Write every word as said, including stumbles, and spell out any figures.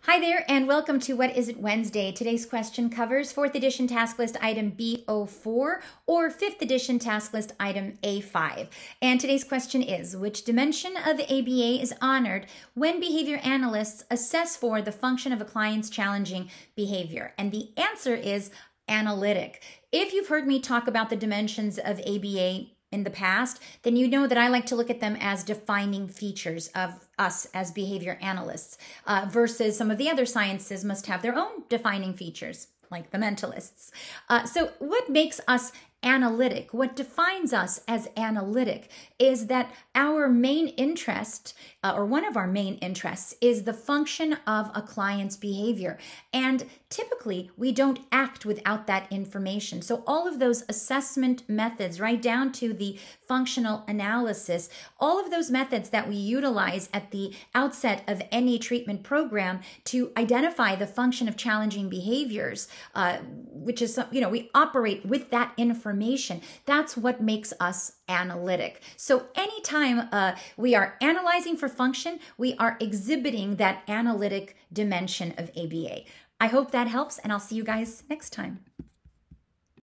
Hi there, and welcome to What Is It Wednesday. Today's question covers fourth edition task list item B zero four or fifth edition task list item A five. And today's question is, which dimension of A B A is honored when behavior analysts assess for the function of a client's challenging behavior? And the answer is analytic. If you've heard me talk about the dimensions of A B A in the past, then you know that I like to look at them as defining features of us as behavior analysts, uh, versus some of the other sciences must have their own defining features, like the mentalists. Uh, so what makes us analytic, what defines us as analytic, is that our main interest, uh, or one of our main interests, is the function of a client's behavior. And typically, we don't act without that information. So all of those assessment methods, right down to the functional analysis, all of those methods that we utilize at the outset of any treatment program to identify the function of challenging behaviors, uh, which is, you know, we operate with that information. That's what makes us analytic. So anytime uh, we are analyzing for function, we are exhibiting that analytic dimension of A B A. I hope that helps, and I'll see you guys next time.